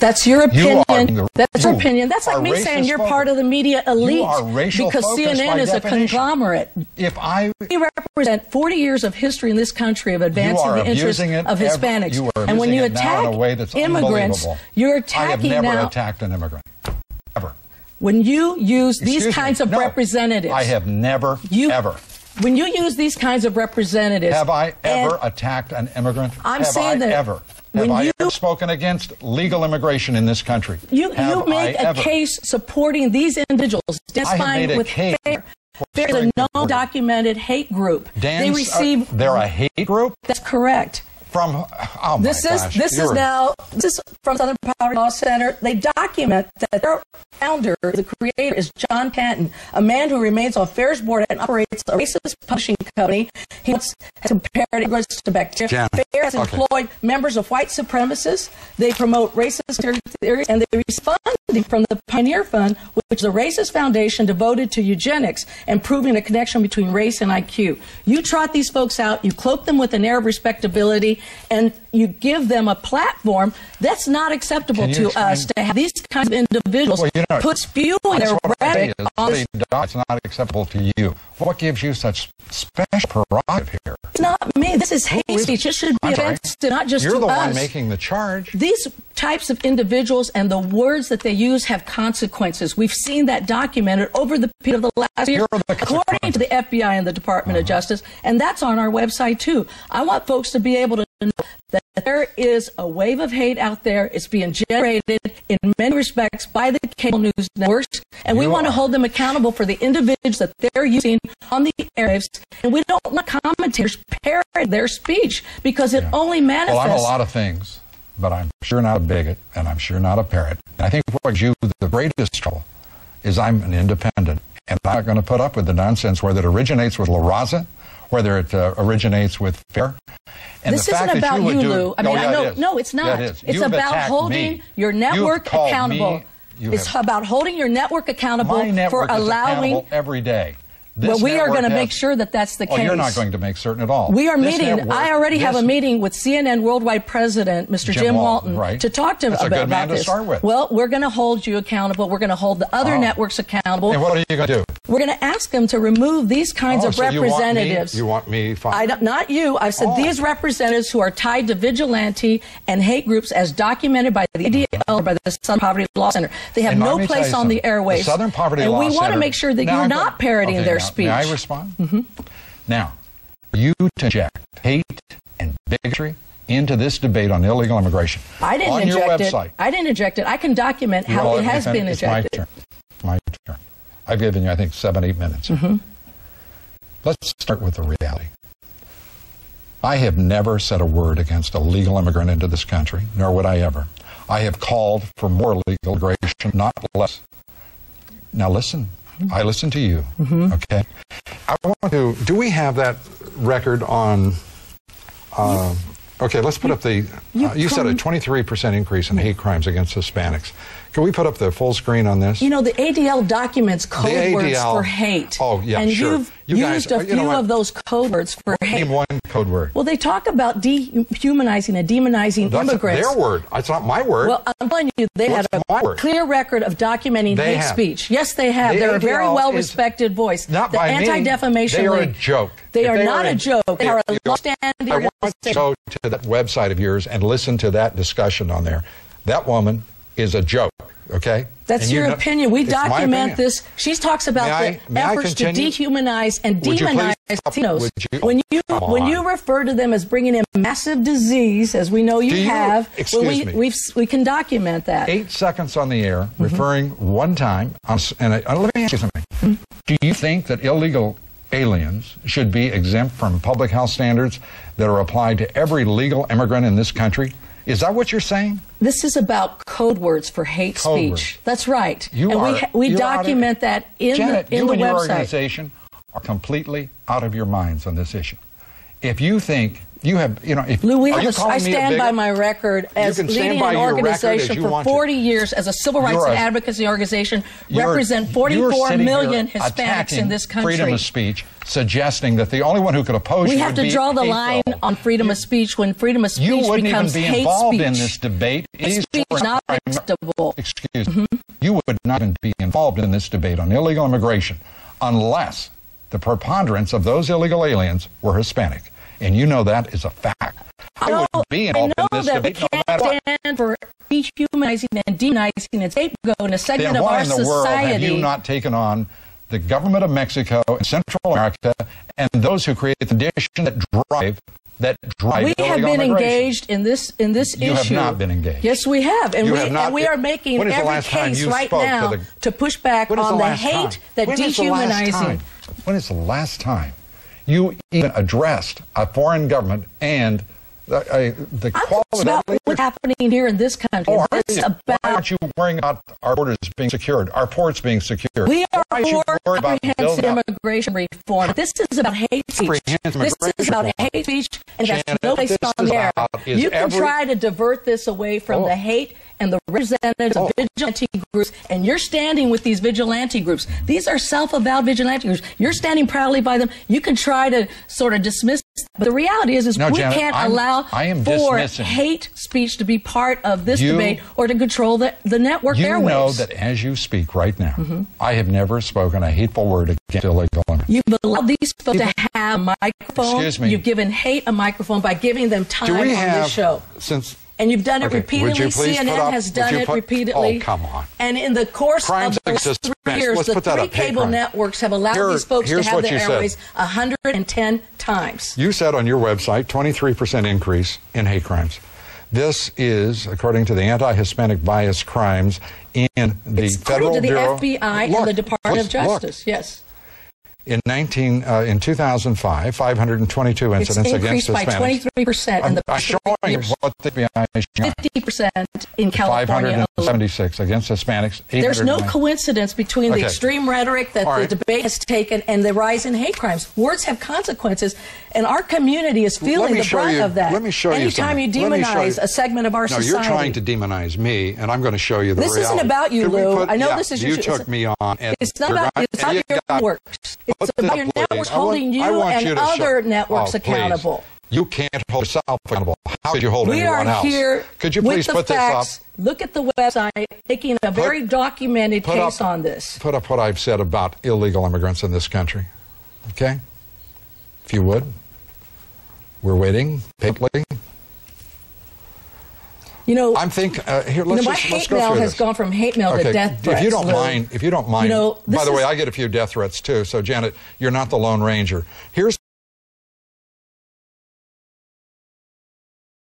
That's your opinion. That's your opinion. That's like me saying you're part of the media elite. You are racial because CNN is a conglomerate. We represent 40 years of history in this country of advancing the interests of Hispanics. And when you attack immigrants, you're attacking now. I have never attacked an immigrant. Ever. When you use these kinds of representatives. I have never, ever. When you use these kinds of representatives. Have I ever attacked an immigrant? I'm saying that. Ever? Have I ever spoken against legal immigration in this country? You make a case supporting these individuals. I have made a case. There's a no-documented hate group. They're a hate group? That's correct. From This is from Southern Poverty Law Center. They document that their founder, the creator, is John Panton, a man who remains on Fair's board and operates a racist publishing company. He has compared immigrants to bacteria. Fair has employed members of white supremacists. They promote racist theories, and they receive funding from the Pioneer Fund, which is a racist foundation devoted to eugenics and proving a connection between race and IQ. You trot these folks out, you cloak them with an air of respectability, and you give them a platform. That's not acceptable to us to have these kinds of individuals put spewing their rhetoric on this. It's not acceptable to you. What gives you such special prerogative here? It's not me. This is hate speech. It should be offensive, not just to us. You're the one making the charge. These types of individuals and the words that they use have consequences. We've seen that documented over the period of the last year, according to the FBI and the Department of Justice, and that's on our website too. I want folks to be able to know that there is a wave of hate out there. It's being generated in many respects by the cable news networks, and we want to hold them accountable for the individuals that they're using on the airwaves, and we don't let commentators parrot their speech because it only manifests. Well, I'm a lot of things, but I'm sure not a bigot, and I'm sure not a parrot. And I think what gives you the greatest trouble is I'm an independent, and I'm not going to put up with the nonsense, whether it originates with La Raza, whether it originates with Fair. And this isn't about you, Lou. I mean, no, it's not. It's about holding your network accountable. It's about holding your network accountable for allowing every day. Well, we are going to make sure that that's the case. You're not going to make certain at all. We are meeting. I already have a meeting with CNN Worldwide President, Mr. Jim Walton, to talk to him about this. That's a good man to start with. Well, we're going to hold you accountable. We're going to hold the other networks accountable. And what are you going to do? We're going to ask them to remove these kinds of representatives. You want me fired? Not you. I said these representatives who are tied to vigilante and hate groups as documented by the ADL or by the Southern Poverty Law Center. They have no place on the airwaves. The Southern Poverty Law Center. And we want to make sure that you're not parroting their speech. May I respond? Now, you to inject hate and bigotry into this debate on illegal immigration. I didn't inject it. I didn't inject it. I can document how it has been injected. It's my turn. I've given you, I think, 7-8 minutes. Let's start with the reality. I have never said a word against a legal immigrant into this country, nor would I ever. I have called for more legal immigration, not less. Now listen. I listen to you, okay? I want to, do we have that record on, okay, let's put up the, you said a 23% increase in hate crimes against Hispanics. Can we put up the full screen on this? You know, the ADL documents code words for hate. Oh, yeah, and sure. You've used a few of those code words for hate. Name one code word. Well, they talk about dehumanizing and demonizing immigrants. That's their word. It's not my word. Well, I'm telling you, they had a clear record of documenting hate speech. Yes, they have. They're a very well-respected voice. Not by me. Anti-Defamation League. They are a joke. They are not a joke. They are a long-standing organization. I want you to go to that website of yours and listen to that discussion on there. That woman is a joke. Okay? That's your opinion. We document this. She talks about the efforts to dehumanize and demonize Latinos. When you refer to them as bringing in massive disease, as we know you have, we can document that. 8 seconds on the air, referring one time. And let me ask you something. Do you think that illegal aliens should be exempt from public health standards that are applied to every legal immigrant in this country? Is that what you're saying? This is about code words for hate speech. That's right. We document that in the website. You and your organization are completely out of your minds on this issue. If you think You have, you know, if Lou, I stand by my record as leading an organization for 40 years as a civil rights and advocacy organization, represent 44 million Hispanics in this country. Freedom of speech, suggesting that the only one who could oppose you would be We have to draw the line on freedom of speech when freedom of speech becomes hate speech. You wouldn't even be involved in this debate. Hate speech is not acceptable. Excuse me. You would not even be involved in this debate on illegal immigration unless the preponderance of those illegal aliens were Hispanic. And you know that is a fact. I wouldn't be involved in this debate no matter what. We can't stand for dehumanizing and demonizing and scapegoating a segment of our society. Then why in the world have you not taken on the government of Mexico and Central America and those who create the conditions that drive we have been engaged in this issue. You have not been engaged. Yes, we have. And we are making every case right now to push back on the hate that dehumanizing. When is the last time you even addressed a foreign government and the quality about what's happening here in this country? Why aren't you worrying about our borders being secured, our ports being secured? We are for comprehensive immigration reform. This is about hate speech. This is about hate speech, and that's no place on the air. You can try to divert this away from the hate and the representatives of vigilante groups, and you're standing with these vigilante groups. These are self-avowed vigilante groups. You're standing proudly by them. You can try to sort of dismiss, but the reality is we can't allow for hate speech to be part of this debate or to control the network airwaves. You know that as you speak right now, I have never spoken a hateful word against illegal immigrants. You've allowed these folks to have a microphone. Excuse me. You've given hate a microphone by giving them time on this show. And you've done it repeatedly. CNN has done it repeatedly. Oh, come on. And in the course of those 3 years, the 3 cable networks have allowed these folks to have their airways 110 times. You said on your website 23% increase in hate crimes. This is, according to the anti-Hispanic bias crimes in the Federal Bureau. According to the FBI and the Department of Justice, yes. In 2005, 522 incidents against Hispanics. It's increased by 23% in the I'm showing you what the FBI is showing. 50% in California. 576 against Hispanics. There's no coincidence between the extreme rhetoric that the debate has taken and the rise in hate crimes. Words have consequences, and our community is feeling the brunt of that. Let me show you Anytime you demonize a segment of our society. No, you're trying to demonize me, and I'm going to show you the reality. This isn't about you, Lou. I know this is your show. You took me on. It's not about your networks. It's about your networks holding you and other networks accountable. You can't hold yourself accountable. How could you hold anyone else? We are here. Could you please put this up? Look at the website, making a very documented case on this. Put up what I've said about illegal immigrants in this country. Okay? If you would. We're waiting patiently. You know, I'm thinking here. Let's my hate mail has gone from hate mail to death threats. If you don't mind, by the way, I get a few death threats too. So Janet, you're not the Lone Ranger. Here's